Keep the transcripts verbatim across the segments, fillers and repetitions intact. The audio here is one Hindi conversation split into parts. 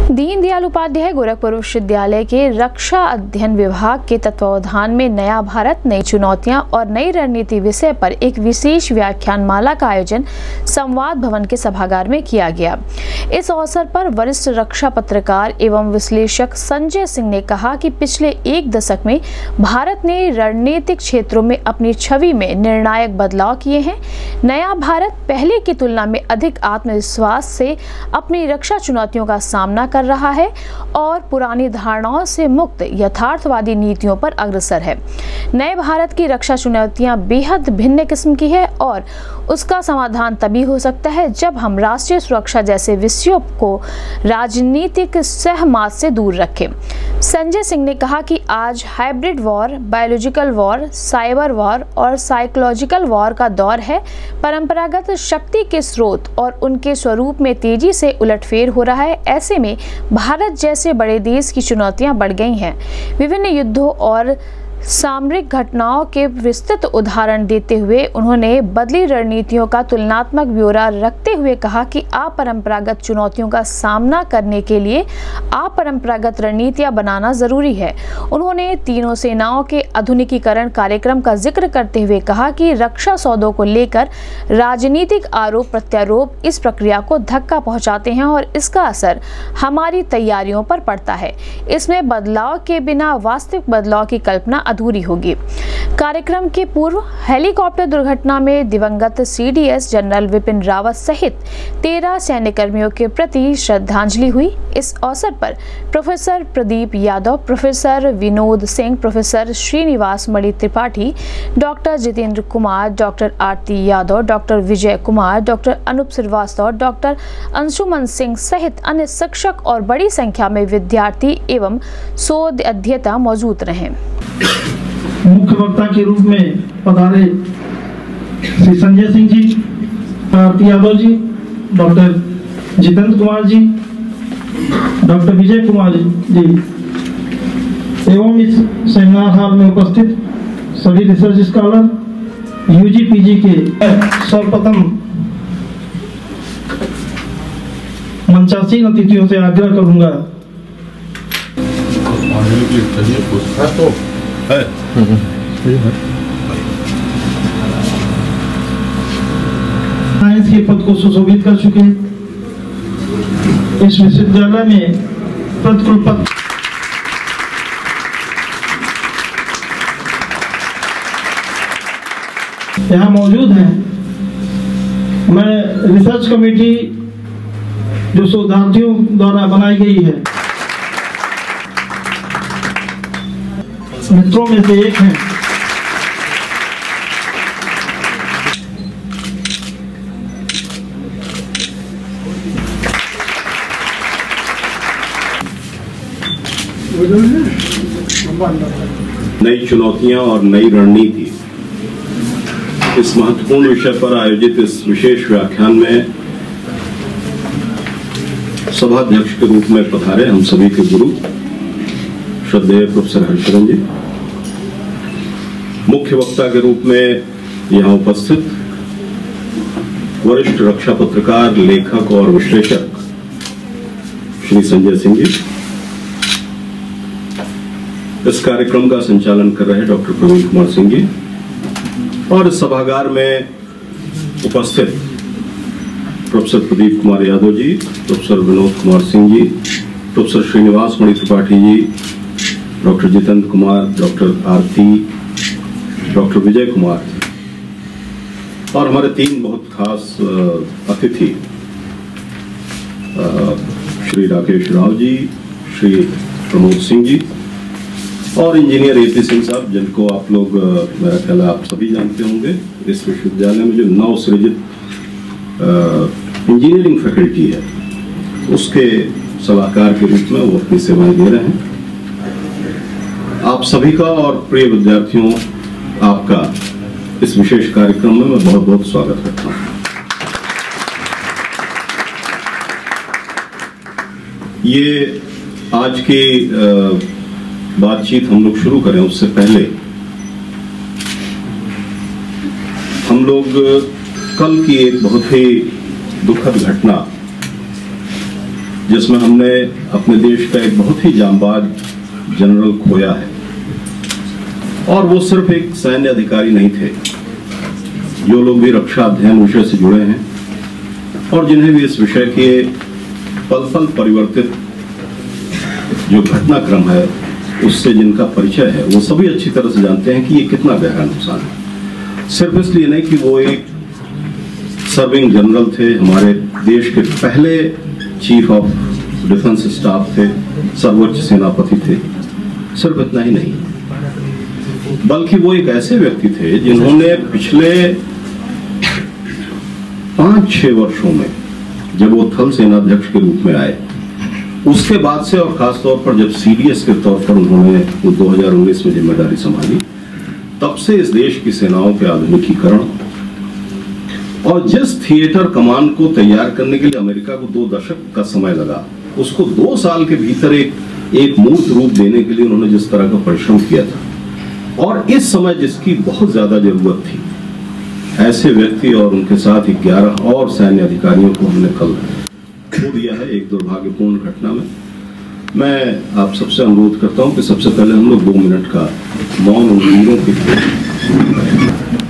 दीनदयाल उपाध्याय गोरखपुर विश्वविद्यालय के रक्षा अध्ययन विभाग के तत्वावधान में नया भारत नई चुनौतियां और नई रणनीति विषय पर एक विशेष व्याख्यान माला का आयोजन संवाद भवन के सभागार में किया गया। इस अवसर पर वरिष्ठ रक्षा पत्रकार एवं विश्लेषक संजय सिंह ने कहा कि पिछले एक दशक में भारत ने रणनीतिक क्षेत्रों में अपनी छवि में निर्णायक बदलाव किए हैं। नया भारत पहले की तुलना में अधिक आत्मविश्वास से अपनी रक्षा चुनौतियों का सामना कर रहा है और पुरानी धारणाओं से मुक्त यथार्थवादी नीतियों पर अग्रसर है। नए भारत की रक्षा चुनौतियां बेहद भिन्न किस्म की है और उसका समाधान तभी हो सकता है जब हम राष्ट्रीय सुरक्षा जैसे विषयों को राजनीतिक सहमत से दूर रखें। संजय सिंह ने कहा कि आज hybrid war, biological war, cyber war और साइकोलॉजिकल वॉर का दौर है। परंपरागत शक्ति के स्रोत और उनके स्वरूप में तेजी से उलटफेर हो रहा है। ऐसे में भारत जैसे बड़े देश की चुनौतियां बढ़ गई हैं। विभिन्न युद्धों और सामरिक घटनाओं के विस्तृत उदाहरण देते हुए उन्होंने बदली रणनीतियों का तुलनात्मक ब्यौरा रखते हुए कहा कि अपरंपरागत चुनौतियों का सामना करने के लिए अपरंपरागत रणनीतियां बनाना जरूरी है। उन्होंने तीनों सेनाओं के आधुनिकीकरण कार्यक्रम का जिक्र करते हुए कहा कि रक्षा सौदों को लेकर राजनीतिक आरोप प्रत्यारोप इस प्रक्रिया को धक्का पहुंचाते हैं और इसका असर हमारी तैयारियों पर पड़ता है। इसमें बदलाव के बिना वास्तविक बदलाव की कल्पना अधूरी होगी। कार्यक्रम के पूर्व हेलीकॉप्टर दुर्घटना में दिवंगत सीडीएस जनरल विपिन रावत सहित तेरह सैन्यकर्मियों के प्रति श्रद्धांजलि हुई। इस अवसर पर professor Pradeep Yadav, professor Vinod Singh, professor Srinivas Mani Tripathi, doctor Jitendra Kumar, doctor Aarti Yadav, doctor Vijay Kumar, doctor Anoop Srivastava, doctor Anshuman Singh सहित अन्य शिक्षक और बड़ी संख्या में विद्यार्थी एवं शोध अध्येता मौजूद रहे। मुख्य वक्ता के रूप में पधारे श्री संजय सिंह जी, आरती यादव जी, डॉक्टर जितेंद्र कुमार जी, डॉक्टर विजय कुमार जी एवं इस सेमिनार हॉल में उपस्थित सभी रिसर्च स्कॉलर, यूजी पीजी के सर्वप्रथम मंचासीन अतिथियों से आग्रह करूंगा तो है साइंस के पद को सुशोभित कर चुके इस विश्वविद्यालय में प्रतिकुलपति यहाँ मौजूद हैं। मैं रिसर्च कमेटी जो शोधार्थियों द्वारा बनाई गई है मित्रों में से एक हैं। नई चुनौतियां और नई रणनीति, इस महत्वपूर्ण विषय पर आयोजित इस विशेष व्याख्यान में सभाध्यक्ष के रूप में पधारे हम सभी के गुरु श्रद्धेय प्रोफेसर हर्षवर्धन जी, मुख्य वक्ता के रूप में यहां उपस्थित वरिष्ठ रक्षा पत्रकार, लेखक और विश्लेषक श्री संजय सिंह जी, इस कार्यक्रम का संचालन कर रहे डॉक्टर प्रवीण कुमार सिंह जी और इस सभागार में उपस्थित professor Pradeep Kumar Yadav ji, professor Vinod Kumar Singh ji, professor Srinivas Mani Tripathi ji, doctor Jitendra Kumar, doctor Aarti, doctor Vijay Kumar और हमारे तीन बहुत खास अतिथि श्री राकेश राव जी, श्री प्रमोद सिंह जी और इंजीनियर ए पी सिंह साहब, जिनको आप लोग मेरा ख्याल आप सभी जानते होंगे। इस विश्वविद्यालय में जो नव सृजित इंजीनियरिंग फैकल्टी है उसके सलाहकार के रूप में वो अपनी सेवाएं दे रहे हैं। आप सभी का और प्रिय विद्यार्थियों आपका इस विशेष कार्यक्रम में मैं बहुत बहुत स्वागत करता हूं। ये आज की बातचीत हम लोग शुरू करें उससे पहले हम लोग कल की एक बहुत ही दुखद घटना जिसमें हमने अपने देश का एक बहुत ही जांबाज जनरल खोया है। और वो सिर्फ एक सैन्य अधिकारी नहीं थे। जो लोग भी रक्षा अध्ययन विषय से जुड़े हैं और जिन्हें भी इस विषय के पल पल परिवर्तित जो घटनाक्रम है उससे जिनका परिचय है, वो सभी अच्छी तरह से जानते हैं कि ये कितना गहरा नुकसान है। सिर्फ इसलिए नहीं कि वो एक सर्विंग जनरल थे, हमारे देश के पहले चीफ ऑफ डिफेंस स्टाफ थे, सर्वोच्च सेनापति थे, सिर्फ इतना ही नहीं, बल्कि वो एक ऐसे व्यक्ति थे जिन्होंने पिछले पांच छह वर्षों में, जब वो थल सेनाध्यक्ष के रूप में आए, उसके बाद से और खासतौर पर जब सीडीएस के तौर पर उन्होंने वो दो हज़ार उन्नीस में जिम्मेदारी संभाली, तब से इस देश की सेनाओं के आधुनिकीकरण और जिस थिएटर कमान को तैयार करने के लिए अमेरिका को दो दशक का समय लगा, उसको दो साल के भीतर एक एक मूर्त रूप देने के लिए उन्होंने जिस तरह का परिश्रम किया था, और इस समय जिसकी बहुत ज्यादा जरूरत थी, ऐसे व्यक्ति और उनके साथ ग्यारह और सैन्य अधिकारियों को हमने कल खो दिया है एक दुर्भाग्यपूर्ण घटना में। मैं आप सबसे अनुरोध करता हूं कि सबसे पहले हम लोग दो मिनट का मौन उन वीरों के लिए।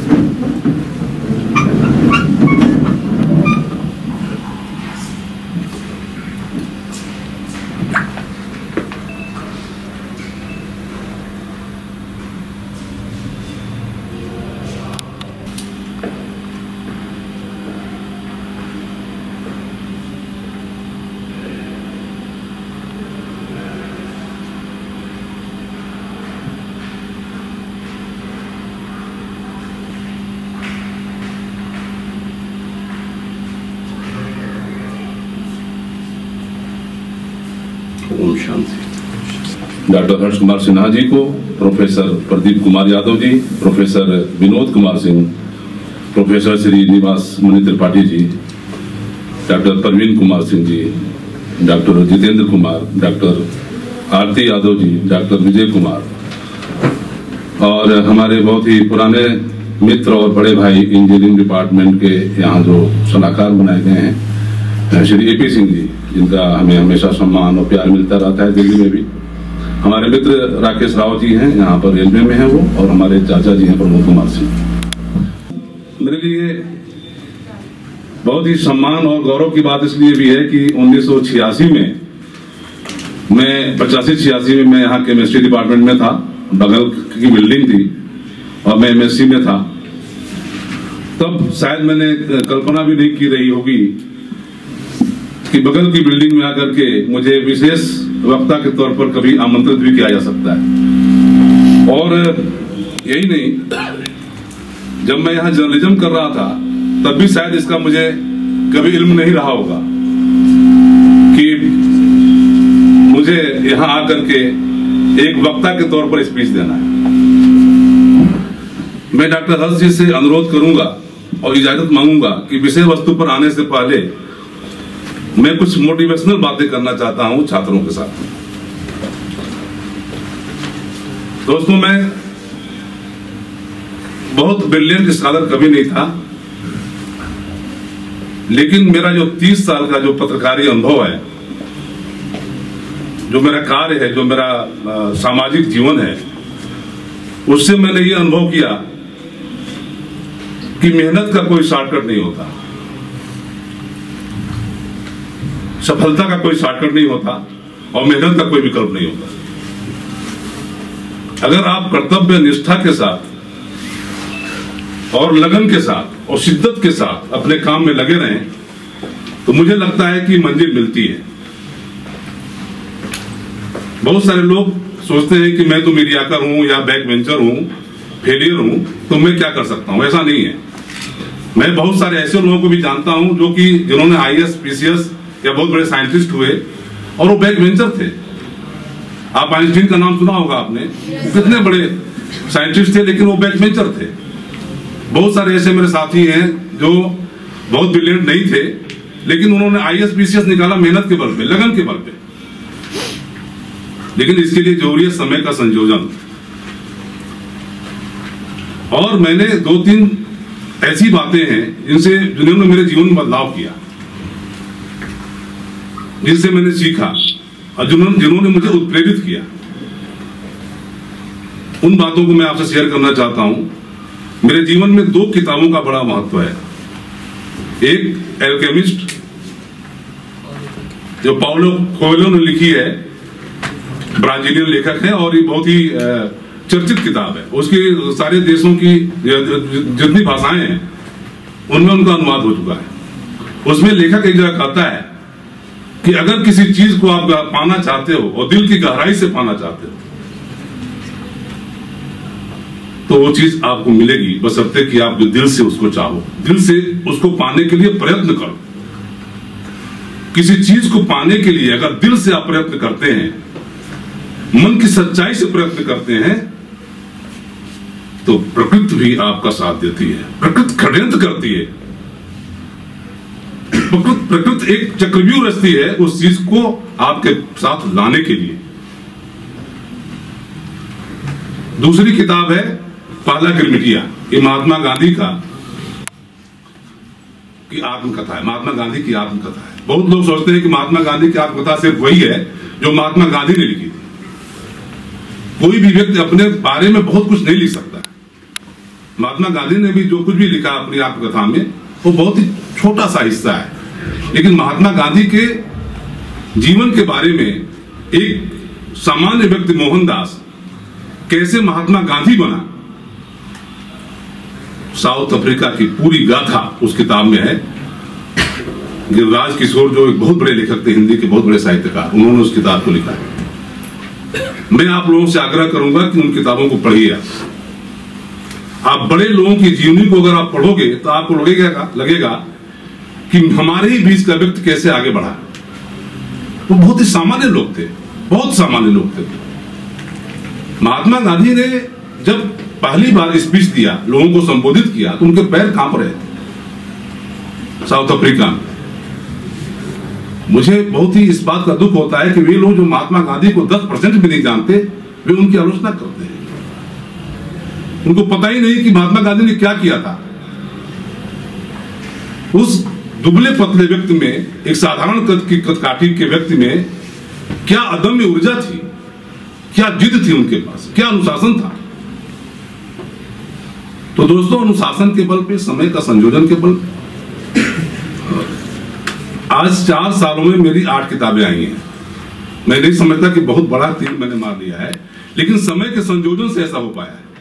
ओम शांति। डॉक्टर हर्ष कुमार सिन्हा जी को, professor Pradeep Kumar Yadav ji, professor Vinod Kumar Singh, professor Srinivas Mani Tripathi ji, doctor Praveen Kumar Singh ji, doctor Jitendra Kumar, doctor Aarti Yadav ji, doctor Vijay Kumar, और हमारे बहुत ही पुराने मित्र और बड़े भाई इंजीनियरिंग डिपार्टमेंट के यहाँ जो सलाहकार बनाए गए हैं, श्री ए पी सिंह जी, जिनका हमें हमेशा सम्मान और प्यार मिलता रहता है दिल्ली में भी। हमारे मित्र राकेश राव जी हैं, यहाँ पर रेलवे में हैं वो, और हमारे चाचा जी हैं प्रमोद कुमार सिंह। मेरे लिए बहुत ही सम्मान और गौरव की बात इसलिए भी है कि उन्नीस सौ छियासी में मैं पचासी छियासी में मैं यहाँ केमिस्ट्री डिपार्टमेंट में था, बगल की बिल्डिंग थी और मैं एमएससी में था। तब शायद मैंने कल्पना भी नहीं की रही होगी कि बगल की बिल्डिंग में आकर के मुझे विशेष वक्ता के तौर पर कभी आमंत्रित भी किया जा सकता है। और यही नहीं, जब मैं यहाँ जर्नलिज्म कर रहा था तब भी शायद इसका मुझे कभी इल्म नहीं रहा होगा कि मुझे यहाँ आकर के एक वक्ता के तौर पर स्पीच देना है। मैं डॉक्टर हर्ष जी से अनुरोध करूंगा और इजाजत मांगूंगा कि विषय वस्तु पर आने से पहले मैं कुछ मोटिवेशनल बातें करना चाहता हूं छात्रों के साथ। दोस्तों, मैं बहुत ब्रिलियंट स्कॉलर कभी नहीं था, लेकिन मेरा जो तीस साल का जो पत्रकारी अनुभव है, जो मेरा कार्य है, जो मेरा आ, सामाजिक जीवन है, उससे मैंने ये अनुभव किया कि मेहनत का कोई शॉर्टकट नहीं होता, सफलता का कोई शॉर्टकट नहीं होता और मेहनत का कोई विकल्प नहीं होता। अगर आप कर्तव्य निष्ठा के साथ और लगन के साथ और शिद्दत के साथ अपने काम में लगे रहें तो मुझे लगता है कि मंजिल मिलती है। बहुत सारे लोग सोचते हैं कि मैं तो मीडियाकर हूं या बैक वेंचर हूं, फेलियर हूं, तो मैं क्या कर सकता हूं। ऐसा नहीं है। मैं बहुत सारे ऐसे लोगों को भी जानता हूं जो कि जिन्होंने आईएएस पीसीएस या बहुत बड़े साइंटिस्ट हुए और वो बैक वेंचर थे। आप आइंस्टीन का नाम सुना होगा आपने, कितने बड़े साइंटिस्ट थे, लेकिन वो बैक वेंचर थे। बहुत सारे ऐसे मेरे साथी हैं जो बहुत ब्रिलियंट नहीं थे, लेकिन उन्होंने आईएएस पीसीएस निकाला मेहनत के बल पे, लगन के बल पे। लेकिन इसके लिए जरूरी है समय का संयोजन। और मैंने दो तीन ऐसी बातें हैं जिनसे जिन्होंने मेरे जीवन में बदलाव किया। जिनसे मैंने सीखा और जिन्होंने जिन्होंने मुझे उत्प्रेरित किया, उन बातों को मैं आपसे शेयर करना चाहता हूं। मेरे जीवन में दो किताबों का बड़ा महत्व है। एक एल्केमिस्ट जो पाउलो कोएल्हो ने लिखी है, ब्राजीलियन लेखक है और ये बहुत ही चर्चित किताब है। उसकी सारे देशों की जितनी भाषाएं हैं उनमें उनका अनुवाद हो चुका है। उसमें लेखक एक जगह कहता है कि अगर किसी चीज को आप पाना चाहते हो और दिल की गहराई से पाना चाहते हो तो वो चीज आपको मिलेगी, बशर्ते कि आप दिल से उसको चाहो, दिल से उसको पाने के लिए प्रयत्न करो। किसी चीज को पाने के लिए अगर दिल से आप प्रयत्न करते हैं, मन की सच्चाई से प्रयत्न करते हैं, तो प्रकृति भी आपका साथ देती है। प्रकृति षड्यंत्र करती है। प्रकृति प्रकृति एक चक्रव्यूह रचती है उस चीज को आपके साथ लाने के लिए। दूसरी किताब है पहला गिरमिटिया। ये महात्मा गांधी का की आत्मकथा है। महात्मा गांधी की आत्मकथा है। बहुत लोग सोचते हैं कि महात्मा गांधी की आत्मकथा सिर्फ वही है जो महात्मा गांधी ने लिखी थी। कोई भी व्यक्ति अपने बारे में बहुत कुछ नहीं लिख सकता। महात्मा गांधी ने भी जो कुछ भी लिखा अपनी आत्मकथा में वो बहुत ही छोटा सा हिस्सा है, लेकिन महात्मा गांधी के जीवन के बारे में एक सामान्य व्यक्ति मोहनदास कैसे महात्मा गांधी बना, साउथ अफ्रीका की पूरी गाथा उस किताब में है। गिरिराज किशोर जो एक बहुत बड़े लेखक थे, हिंदी के बहुत बड़े साहित्यकार, उन्होंने उस किताब को लिखा है। मैं आप लोगों से आग्रह करूंगा कि उन किताबों को पढ़िए। आप बड़े लोगों की जीवनी को अगर आप पढ़ोगे तो आपको लगेगा लगेगा कि हमारे ही बीच का व्यक्ति कैसे आगे बढ़ा। वो बहुत ही सामान्य लोग थे, बहुत सामान्य लोग थे। महात्मा गांधी ने जब पहली बार स्पीच दिया, लोगों को संबोधित किया, तो उनके पैर कांप रहे थे साउथ अफ्रीका में। मुझे बहुत ही इस बात का दुख होता है कि वे लोग जो महात्मा गांधी को दस परसेंट भी नहीं जानते, वे उनकी आलोचना करते हैं। उनको पता ही नहीं कि महात्मा गांधी ने क्या किया था। उस दुबले पतले व्यक्ति में, एक साधारण कद की कदकाठी के व्यक्ति में क्या अदम्य ऊर्जा थी, क्या जिद थी उनके पास, क्या अनुशासन था। तो दोस्तों, अनुशासन के बल पे, समय का संयोजन के बल, आज चार सालों में मेरी आठ किताबें आई हैं। मैं नहीं समझता कि बहुत बड़ा तीर मैंने मार लिया है, लेकिन समय के संयोजन से ऐसा हो पाया है।